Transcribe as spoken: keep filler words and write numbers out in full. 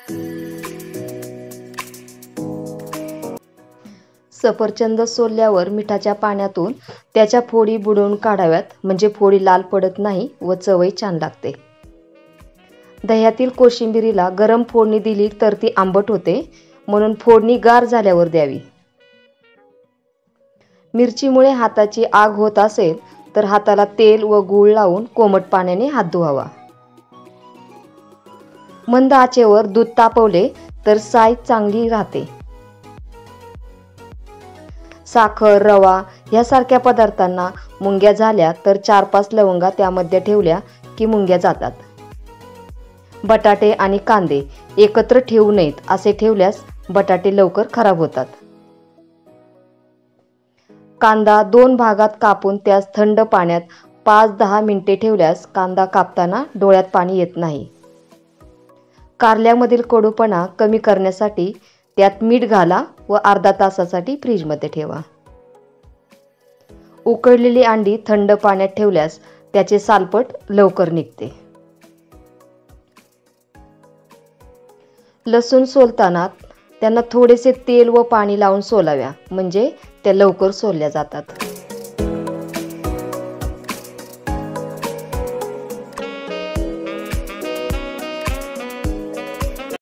सफरचंद सोलल्यावर मिठाच्या पाण्यातून त्याच्या फोडी बुडवून काढाव्यात, म्हणजे फोडी लाल पडत नाही व चवही छान लागते. दह्यातील कोशिंबिरीला गरम फोडणी दिली तर ती आंबट होते, म्हणून फोडणी गार झाल्यावर द्यावी. मिरचीमुळे हाताची आग होत असेल तर हाताला तेल व गूळ लावून कोमट पाण्याने हात धुवावा. मंद आचेवर दूध तापवले तर साय चांगली राहते. साखर, रवा यासारख्या पदार्थांना मुंग्या झाल्या तर चार पाच लवंगा त्यामध्ये ठेवल्या की मुंग्या जातात. बटाटे आणि कांदे एकत्र ठेवू नयेत, असे ठेवल्यास बटाटे लवकर खराब होतात. कांदा दोन भागात कापून त्यास थंड पाण्यात पाच दहा मिनिटे ठेवल्यास कांदा कापताना डोळ्यात पाणी येत नाही. कारल्यामधील कडूपणा कमी करण्यासाठी त्यात मीठ घाला व अर्धा तासासाठी फ्रीजमध्ये ठेवा. उकळलेली अंडी थंड पाण्यात ठेवल्यास त्याचे सालपट लवकर निघते. लसूण सोलताना त्यांना थोडेसे तेल व पाणी लावून सोलाव्या, म्हणजे त्या लवकर सोलल्या जातात.